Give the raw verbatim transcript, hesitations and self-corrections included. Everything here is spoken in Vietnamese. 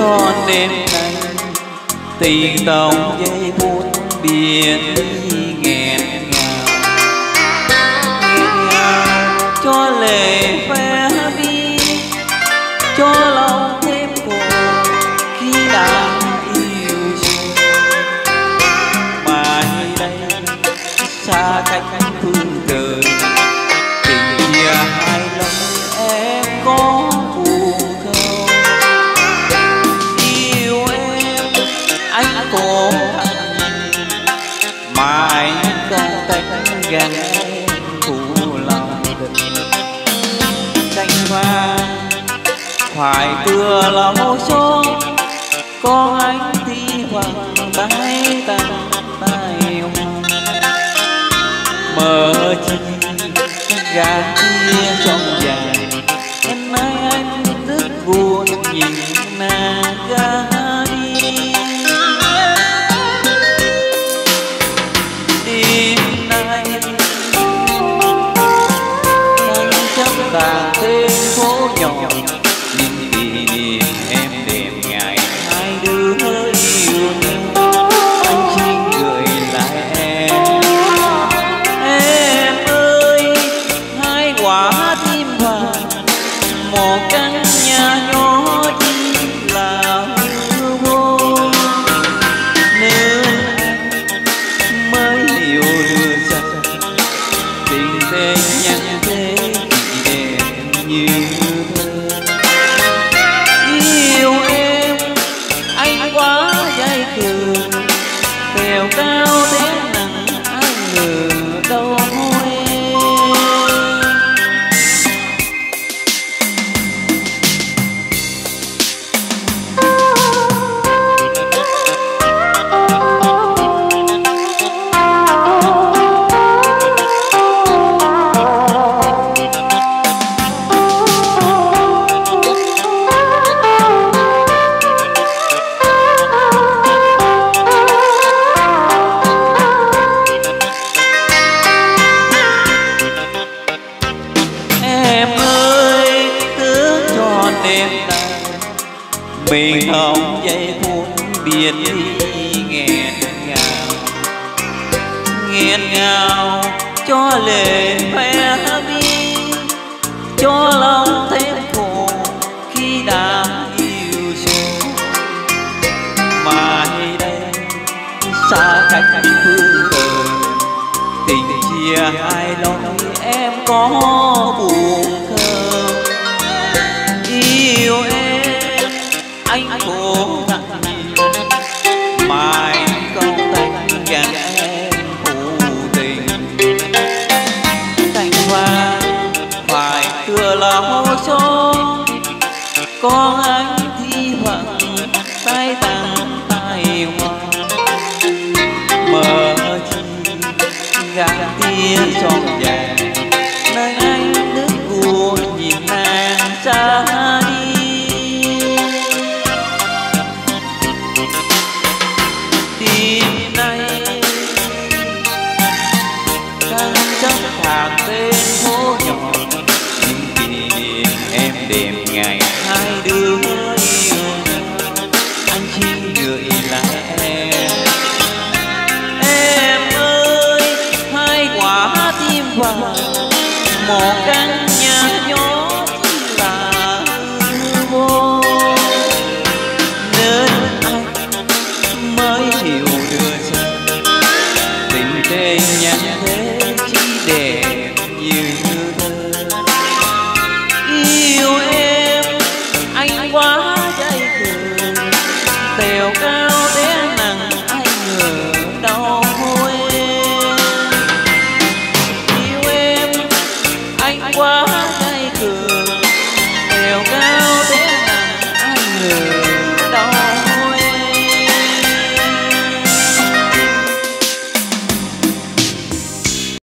cho đêm nay tình tòng giây phút biển nghẹn ngào, nghẹn ngào cho lệ phé đi, cho lòng thêm khổ khi đã yêu rồi. Mai đây xa cách phương trời, tình chia hai lòng em có buồn không? Yêu em anh cố mà anh không tách gần em phụ lòng cánh hoa phải tựa lòng số, có anh thì hoàng tay tàn tay mở chi gà kia trong dài em nay anh thức buồn nhìn nàng ra đi. Đêm nay anh chấp tàn tên phố nhỏ, những kỷ niệm em đêm ngày hai đứa yêu nhau. Anh chỉ gửi lại em, em ơi hai quả tim vàng, một căn nhà nhỏ chỉ là hư vô, nên anh mới hiểu được rằng tình thế nhân thế chỉ đẹp như thơ. Yêu em anh quá dây cường, bèo cao thế nặng ai ngờ đâu em. Em ơi cứ cho đêm nay mình hồng giây phút biển đi nghẹn ngào, nghẹn ngào cho lệ phé đi, cho lòng thêm khổ khi đã yêu rồi. Mai đây xa cách phương trời, tình chia hai lòng em có buồn không? Yêu em anh cố gắng mà anh không tách gần em phụ tình. Cánh hoa phải tựa là hồ số, có anh thì vẫn tay tàn tay hoa mở chi gạt tia trong dài, nơi anh đứng buồn nhìn nàng xa đi. Đêm nay càng chấp thạc tên phố nhỏ, những kỷ niệm em đêm ngày hai đứa yêu nhau. Anh chỉ gửi lại em, em ơi hai quả tim vàng, một căn nhà nhỏ chỉ là hư vô, nên anh mới hiểu được rằng tình thế nhân thế chỉ đẹp như thơ. Yêu em anh quá